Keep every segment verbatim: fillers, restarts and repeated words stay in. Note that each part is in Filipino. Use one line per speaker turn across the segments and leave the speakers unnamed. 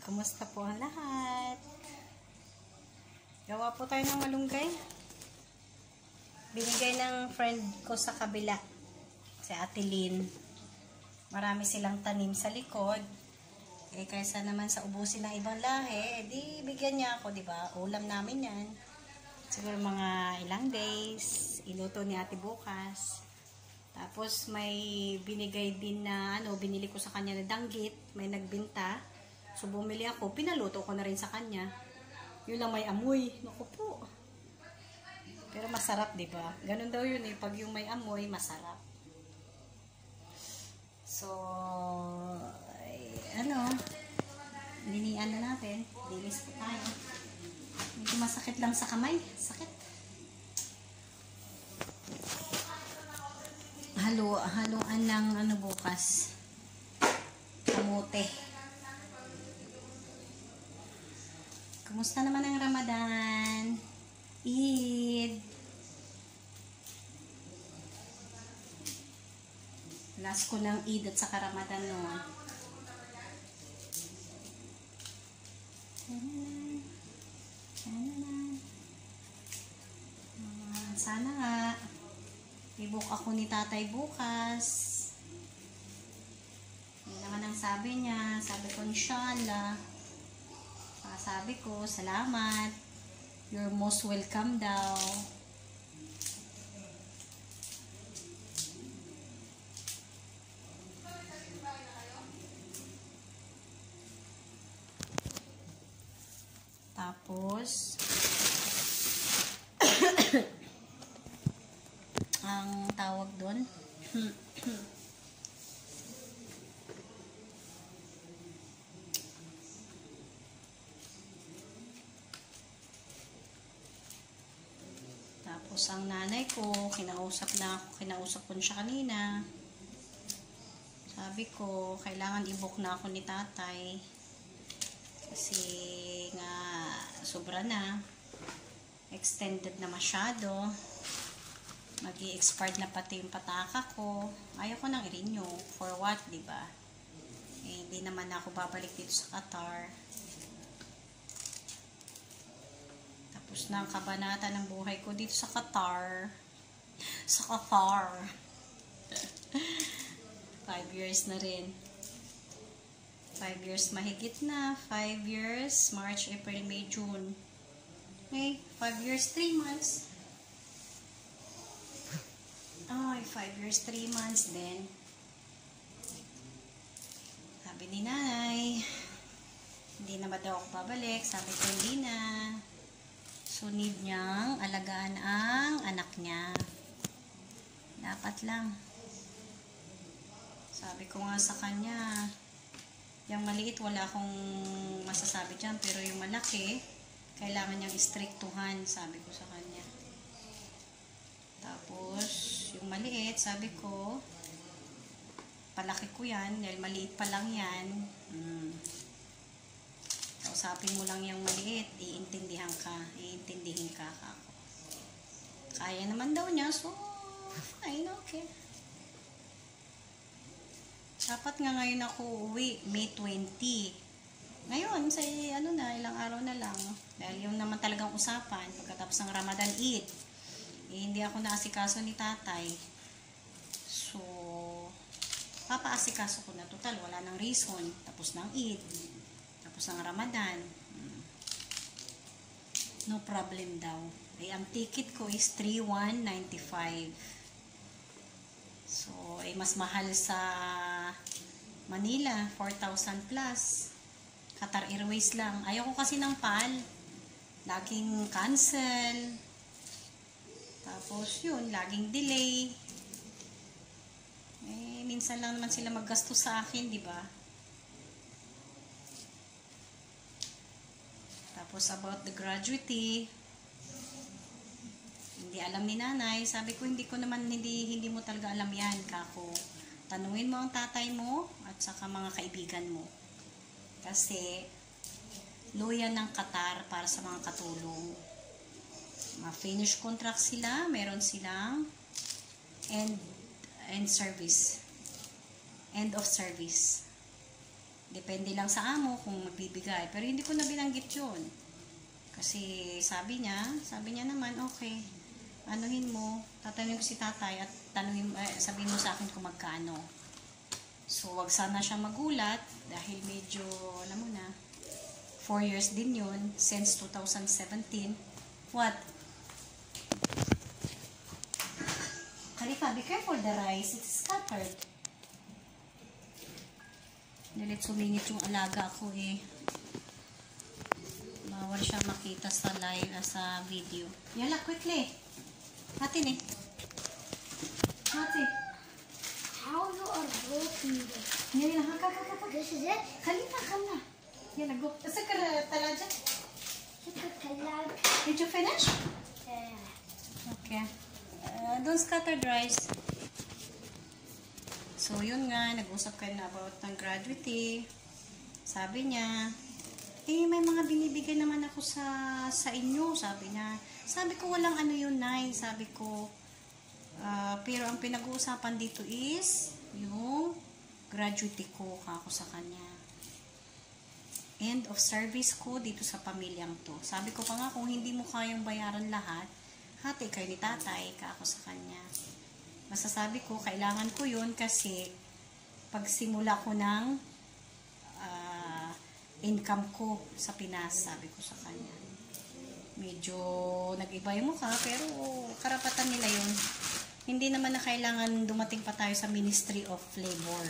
Kumusta po ang lahat? Gawa po tayo ng malunggay. Binigay ng friend ko sa kabila, si Ate Lynn. Marami silang tanim sa likod. Eh, kaysa naman sa ubusin ng ibang lahi, eh, di bigyan niya ako, di ba? Ulam namin yan. Siguro mga ilang days. Iluto ni Ate bukas. Tapos may binigay din na, ano, binili ko sa kanya na danggit. May nagbinta. So, bumili ako. Pinaluto ko na rin sa kanya. Yun lang may amoy. Naku po. Pero masarap, di ba? Ganun daw yun eh. Pag yung may amoy, masarap. So, ay, ano, linian na natin. Linis po tayo. Medyo masakit lang sa kamay. Sakit. Halo, haluan ng ano bukas. Kamote. Kumusta naman ang Ramadan? Eid. Last ko ng Eid at saka Ramadan noon. Sana nga i-book ako ni tatay bukas. Yun naman ang sabi niya. Sabi ko, inshallah. Sabi ko, salamat. You're most welcome daw. Tapos, ang tawag doon, tapos ang nanay ko, kinausap na ako, kinausap ko siya kanina. Sabi ko, kailangan i-book na ako ni tatay. Kasi nga, sobra na. Extended na masyado. Mag-i-expired na pati yung pataka ko. Ayaw ko nang i-renew. For what, diba? Eh, hindi naman ako babalik dito sa Qatar. Tapos na ang kabanata ng buhay ko dito sa Qatar. Sa Qatar. Five years na rin. Five years mahigit na. Five years. March, April, May, June. Okay. Five years, three months. Ay, five years, three months din. Sabi ni nanay, hindi na ba daw ako babalik? Sabi ko, hindi na. So, need niyang alagaan ang anak niya. Dapat lang. Sabi ko nga sa kanya, yung maliit, wala akong masasabi dyan. Pero yung malaki, kailangan niyang istriktuhan, sabi ko sa kanya. Tapos, yung maliit, sabi ko, palaki ko yan, dahil maliit pa lang yan. Hmm. Kausapin mo lang yung maliit, iintindihan ka, iintindihin ka ako. Kaya naman daw niya, so, fine, okay. Dapat nga ngayon ako uuwi, May twenty. Ngayon, sa ano na, ilang araw na lang. Dahil yung naman talagang usapan, pagkatapos ng Ramadan Eid, eh, hindi ako naasikaso ni tatay. So, papaasikaso ko na. Total, wala nang reason. Tapos ng Eid. Tapos ng Ramadan. No problem daw. Eh, ang ticket ko is three thousand one hundred ninety-five. So, eh, mas mahal sa Manila, four thousand plus. Qatar Airways lang. Ayaw ko kasi ng P A L. Laging cancel. Tapos yun, laging delay. Eh, minsan lang naman sila maggasto sa akin, di ba? Tapos about the gratuity, hindi alam ni nanay. Sabi ko, hindi ko naman, hindi, hindi mo talaga alam yan, kako. Tanungin mo ang tatay mo at saka mga kaibigan mo. Kasi, loyan ng Qatar para sa mga katulong. Ma-finish contract sila, meron silang end, end service. End of service. Depende lang sa amo kung magbibigay. Pero hindi ko na binanggit yun. Kasi sabi niya, sabi niya naman, okay, anuhin mo, tatanungin ko si tatay at tanungin, eh, sabihin mo sa akin kung magkano. So, wag sana siya magulat dahil medyo, alam mo na, four years din yun, since two thousand seventeen. What? Khalifa, be careful the rice. It's scattered. Nilit sumingit yung alaga ko eh. Bawal siya makita sa live, uh, sa video. Yala, quickly. Hatin eh. Hatin.
How you are broken this?
Yala, haka, haka, haka.
This is it?
Khalifa, come na. Yala, go. Sakar talaja.
Chocolate.
Did you finish?
Yeah.
Okay. Uh, don't scatter rice. So, yun nga, nag-usap kayo na about ng gratuity. Sabi niya, eh, may mga binibigay naman ako sa sa inyo, sabi niya. Sabi ko, walang ano yun, Nay. Sabi ko, uh, pero ang pinag-uusapan dito is, yung gratuity ko kako sa kanya. End of service ko dito sa pamilyang to. Sabi ko pa nga, kung hindi mo kayang bayaran lahat, hati kayo ni tatay kako sa kanya. Masasabi ko, kailangan ko yun kasi pagsimula ko ng uh, income ko sa Pinas, sabi ko sa kanya. Medyo nag-iba yung mukha, pero karapatan nila yun. Hindi naman na kailangan dumating pa tayo sa Ministry of Labor.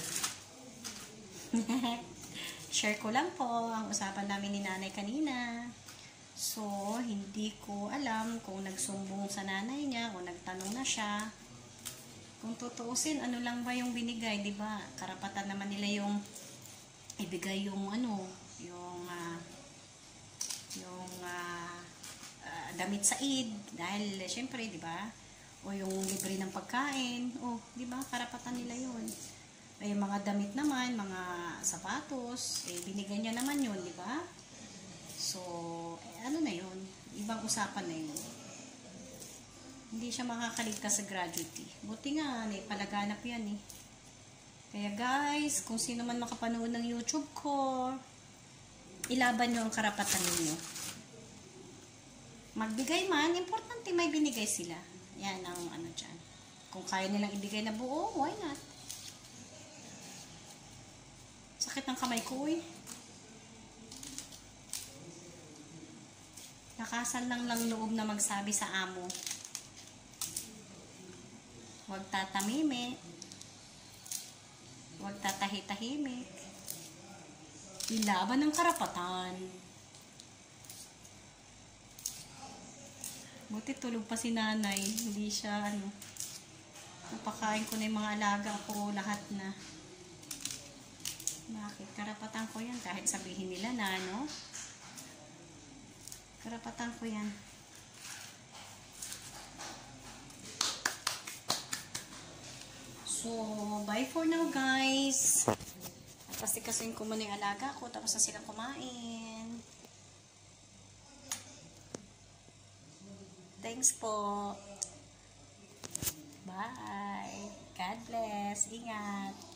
Share ko lang po ang usapan namin ni nanay kanina. So, hindi ko alam kung nagsumbong sa nanay niya o nagtanong na siya. Kung tutuusin, ano lang ba yung binigay, di ba? Karapatan naman nila yung ibigay yung ano, yung uh, yung uh, uh, damit sa Eid dahil syempre, di ba? O yung libre ng pagkain, o di ba? Karapatan nila yun. Ay mga damit naman, mga sapatos, eh binigay niya naman yun, di ba? So, eh, ano na yun? Ibang usapan na yun. Hindi siya makakaligtas sa gratuity. Buti nga, naipalaganap yan eh. Kaya guys, kung sino man makapanood ng YouTube ko, ilaban nyo ang karapatan ninyo. Magbigay man, importante may binigay sila. Yan ang ano dyan. Kung kaya nilang ibigay na buo, why not? Sakit ng kamay ko eh. Nakasan lang lang loob na magsabi sa amo. Huwag tatamimi. Huwag tatahi-tahimik. Ilaban ng karapatan. Buti tulog pa si nanay. Hindi siya, ano, napakain ko na yung mga alaga ko lahat na. Bakit? Karapatan ko yan. Kahit sabihin nila na, ano? Karapatan ko yan. So, bye for now guys. Kasi kasing ko muna yung alaga ko, tapos na silang kumain. Thanks po. Bye. God bless. Ingat.